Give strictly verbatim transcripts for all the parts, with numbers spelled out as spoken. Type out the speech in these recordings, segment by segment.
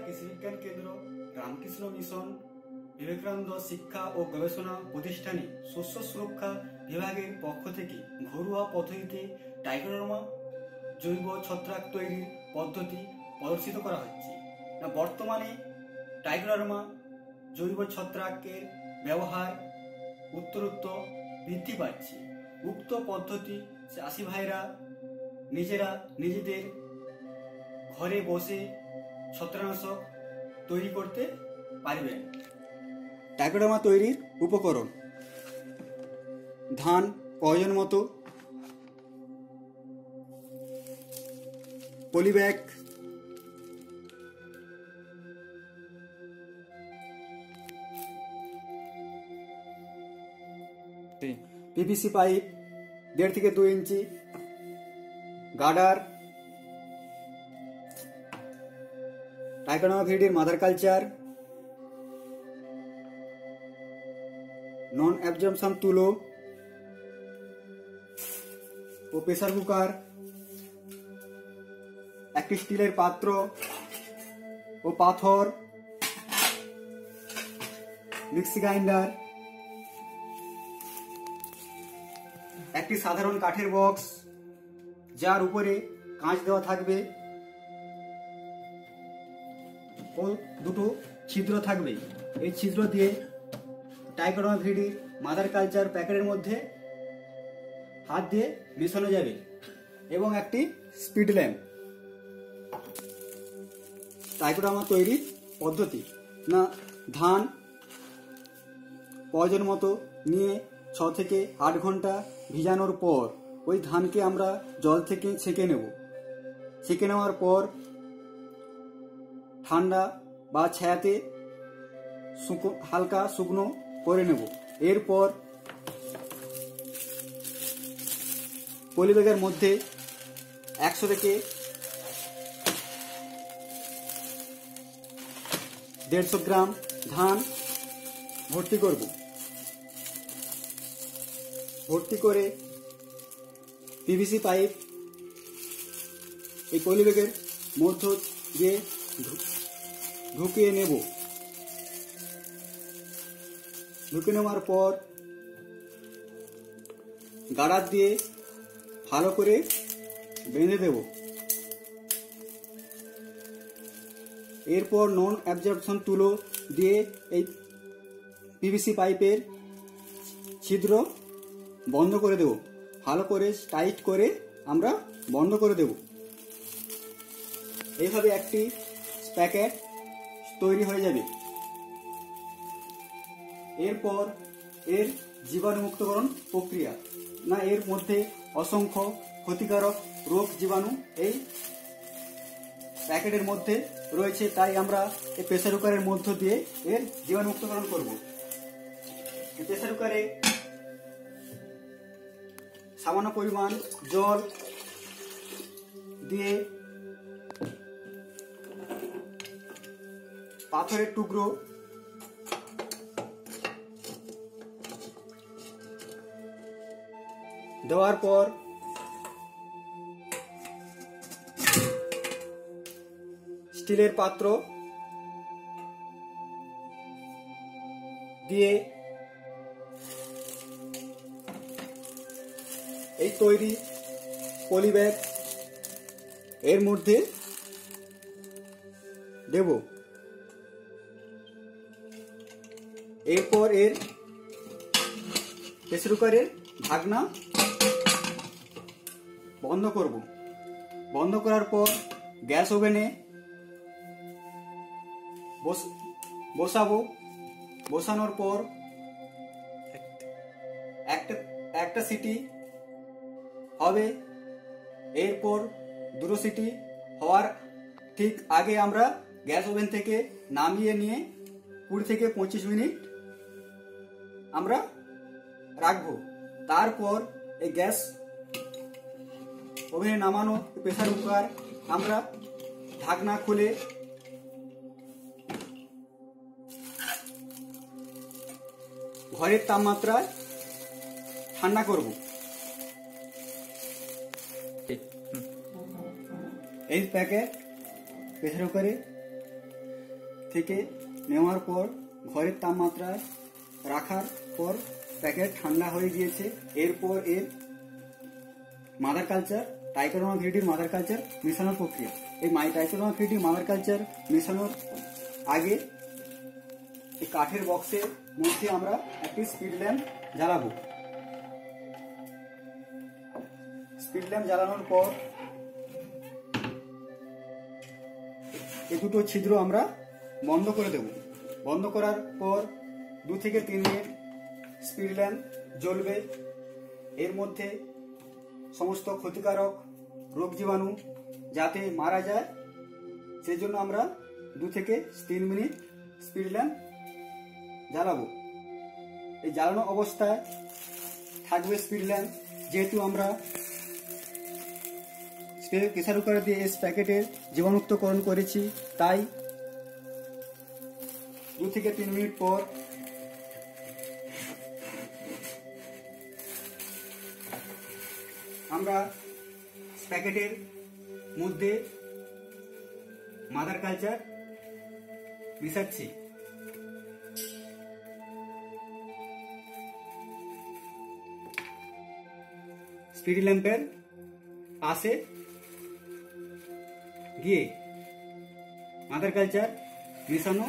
কৃষি বিজ্ঞান কেন্দ্র, রামকৃষ্ণ মিশন, বিবেকানন্দ শিক্ষা ও গবেষণা প্রতিষ্ঠানে শস্য সুরক্ষা বিভাগের পক্ষ থেকে ঘরোয়া পদ্ধতিতে ট্রাইকোডার্মা জৈব ছত্রাক তৈরির পদ্ধতি প্রদর্শিত করা হচ্ছে। বর্তমানে ট্রাইকোডার্মা জৈব ছত্রাকের ব্যবহার উত্তরোত্তর বৃদ্ধি পাচ্ছে। উক্ত পদ্ধতি চাষি ভাইরা নিজেরা নিজেদের ঘরে বসে ছত্রাকনাশক তৈরি করতে পারবেন। ট্রাইকোডার্মা তৈরির উপকরণ: ধান প্রয়োজন মতো, পলিব্যাগ, পিভিসি পাইপ দেড় থেকে দুই ইঞ্চি, গার্ডার, ট্রাইকোডার্মা ভিরিডির মাদার কালচার, নন অ্যাবজর্পশন তুলো ও প্রেসার কুকার, একটি স্টিলের পাত্র ও পাথর, মিক্সি গ্রাইন্ডার, একটি সাধারণ কাঠের বক্স যার উপরে কাঁচ দেওয়া থাকবে ও দুটো ছিদ্র থাকবে। এই ছিদ্র দিয়ে ট্রাইকোডার্মা ভিরিডির মাদার কালচার প্যাকেটের মধ্যে হাত দিয়ে মেশানো যাবে এবং একটি স্পিড ল্যাম্প। ট্রাইকোডার্মা তৈরির পদ্ধতি: না ধান প্রয়োজন মতো নিয়ে ছ থেকে আট ঘন্টা ভিজানোর পর ওই ধানকে আমরা জল থেকে ছেঁকে নেব। ছেঁকে নেওয়ার পর ঠান্ডা বা ছায়াতে হালকা শুকনো করে নেব। এরপর পলিব্যাগের মধ্যে একশো থেকে দেড়শো গ্রাম ধান ভর্তি করব। ভর্তি করে পিভিসি পাইপ এই পলিব্যাগের মধ্য দিয়ে ঢুকিয়ে নেব। ঢুকে নেওয়ার পর গার্ডার দিয়ে ভালো করে বেঁধে দেব। এরপর নন অ্যাবজর্পশন তুলো দিয়ে এই পিভিসি পাইপের ছিদ্র বন্ধ করে দেব। ভালো করে টাইট করে আমরা বন্ধ করে দেব। এইভাবে একটি প্যাকেট তৈরি হয়ে যাবে। এরপর এর জীবাণুমুক্তকরণ প্রক্রিয়া। না এর মধ্যে অসংখ্য ক্ষতিকারক রোগ জীবাণু এই প্যাকেটের মধ্যে রয়েছে, তাই আমরা এই প্রেসার কুকারের মধ্য দিয়ে এর জীবাণুমুক্তকরণ করব। প্রেসার কুকারে সামান্য পরিমাণ জল দিয়ে পাথরের টুকরো দেওয়ার পর স্টিলের পাত্র দিয়ে এই তৈরি পলিব্যাগ এর মধ্যে দেব। এরপর এর প্রেসার কুকারের ঢাকনা বন্ধ করব। বন্ধ করার পর গ্যাস ওভেনে বসাবো। বসানোর পর একটা একটা সিটি হবে। এরপর দুটো সিটি হওয়ার ঠিক আগে আমরা গ্যাস ওভেন থেকে নামিয়ে নিয়ে কুড়ি থেকে পঁচিশ মিনিট আমরা রাখবো। তারপর এই গ্যাস ওভেনে নামানো প্রেসার কুকার আমরা ঢাকনা খুলে ঘরের তাপমাত্রায় ঠান্ডা করব। এই প্যাকেট প্রেসার কুকারে থেকে নেওয়ার পর ঘরের তাপমাত্রায় রাখার পর প্যাকেট ঠান্ডা হয়ে গিয়েছে। এরপর এর মাদার কালচার ট্রাইকোডার্মা ভিরিডির মাদার কালচার মেশানোর প্রক্রিয়া। এই মাই ট্রাইকোডার্মা ভিরিডির মাদার কালচার মেশানোর আগে এই কাঠের বক্সের মধ্যে আমরা একটি স্পিড ল্যাম্প জ্বালাবো। স্পিড ল্যাম্প জ্বালানোর পর এই দুটো ছিদ্র আমরা বন্ধ করে দেব। বন্ধ করার পর দু থেকে তিন মিনিট স্পিড ল্যাম্প জ্বলবে। এর মধ্যে সমস্ত ক্ষতিকারক রোগ জীবাণু যাতে মারা যায় সেজন্য আমরা দু থেকে তিন মিনিট স্পিড ল্যাম্প জ্বালাবো। এই জ্বালানো অবস্থায় থাকবে স্পিড ল্যাম্প। যেহেতু আমরা প্রেসার কুকার দিয়ে এই প্যাকেটের জীবাণুমুক্তকরণ করেছি, তাই দু থেকে তিন মিনিট পর আমরা প্যাকেটের মধ্যে মাদার কালচার মিশাচ্ছি। স্পিড ল্যাম্পের পাশে গিয়ে মাদার কালচার মেশানো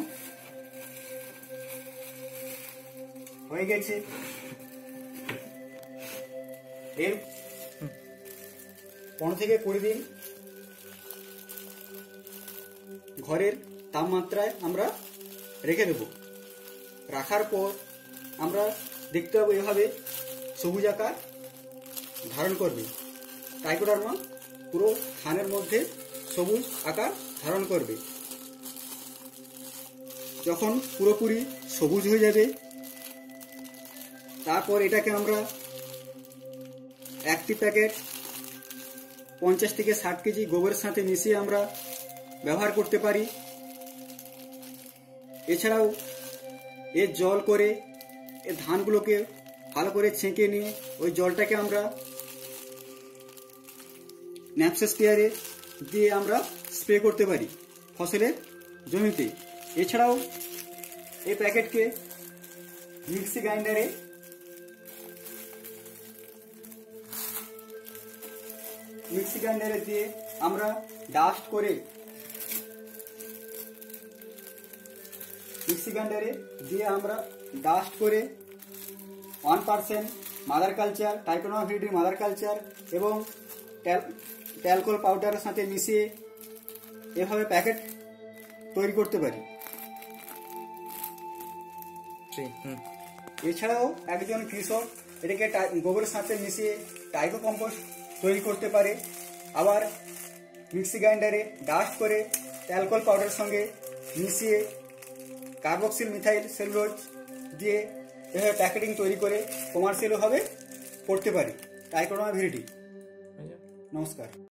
হয়ে গেছে। এর পনেরো থেকে কুড়ি দিন ঘরের তাপমাত্রায় আমরা রেখে দেব। রাখার পর আমরা দেখতে পাবো এভাবে সবুজ আকার ধারণ করবে। ট্রাইকোডার্মা পুরো থানের মধ্যে সবুজ আকার ধারণ করবে। যখন পুরোপুরি সবুজ হয়ে যাবে তারপর এটাকে আমরা একটি প্যাকেট পঞ্চাশ থেকে ষাট কেজি গোবরের সাথে মিশিয়ে আমরা ব্যবহার করতে পারি। এছাড়াও এর জল করে এই ধানগুলোকে ভালো করে ছেঁকে নিয়ে ওই জলটাকে আমরা ন্যাপসা স্প্রেয়ারে দিয়ে আমরা স্প্রে করতে পারি ফসলের জমিতে। এছাড়াও এই প্যাকেটকে মিক্সি গ্রাইন্ডারে মিক্সি গ্রাইন্ডারে দিয়ে আমরা ডাস্ট করে মিক্সি গ্রাইন্ডারে দিয়ে আমরা ডাস্ট করে one percent mother culture Trichoderma ভিরিডির মাদার কালচার এবং অ্যালকোহল পাউডারের সাথে মিশিয়ে এভাবে প্যাকেট তৈরি করতে পারি। এছাড়াও একজন কৃষক এটাকে গোবরের সাথে মিশিয়ে টাইকো কম্পোস্ট তৈরি করতে পারে। আবার মিক্সি গ্রাইন্ডারে ডাস্ট করে অ্যালকোহল পাউডারের সঙ্গে মিশিয়ে কার্বক্সিল মিথাইল সেলুলোজ দিয়ে এভাবে প্যাকেটিং তৈরি করে কমার্শিয়ালভাবে করতে পারি ট্রাইকোডার্মা ভিরিডি। নমস্কার।